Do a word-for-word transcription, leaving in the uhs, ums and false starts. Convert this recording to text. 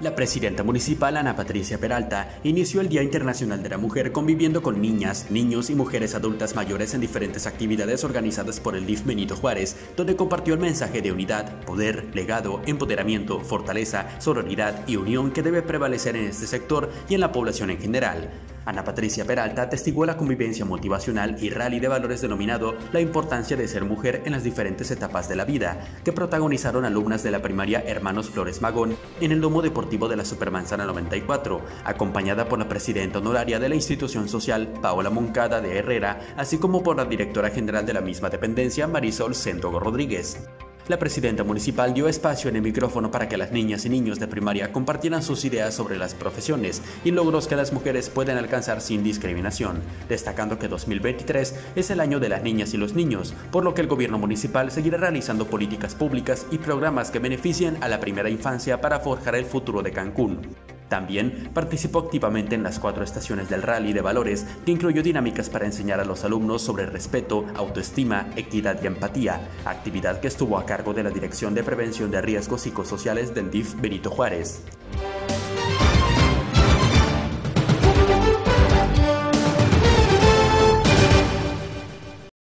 La presidenta municipal Ana Patricia Peralta inició el Día Internacional de la Mujer conviviendo con niñas, niños y mujeres adultas mayores en diferentes actividades organizadas por el D I F Benito Juárez, donde compartió el mensaje de unidad, poder, legado, empoderamiento, fortaleza, sororidad y unión que debe prevalecer en este sector y en la población en general. Ana Patricia Peralta atestiguó la convivencia motivacional y rally de valores denominado La importancia de ser mujer en las diferentes etapas de la vida, que protagonizaron alumnas de la primaria Hermanos Flores Magón en el domo deportivo de la Supermanzana noventa y cuatro, acompañada por la presidenta honoraria de la institución social, Paola Moncada de Herrera, así como por la directora general de la misma dependencia, Marisol Séntogo Rodríguez. La presidenta municipal dio espacio en el micrófono para que las niñas y niños de primaria compartieran sus ideas sobre las profesiones y logros que las mujeres pueden alcanzar sin discriminación, destacando que dos mil veintitrés es el año de las niñas y los niños, por lo que el gobierno municipal seguirá realizando políticas públicas y programas que beneficien a la primera infancia para forjar el futuro de Cancún. También participó activamente en las cuatro estaciones del Rally de Valores, que incluyó dinámicas para enseñar a los alumnos sobre respeto, autoestima, equidad y empatía, actividad que estuvo a cargo de la Dirección de Prevención de Riesgos Psicosociales del D I F Benito Juárez.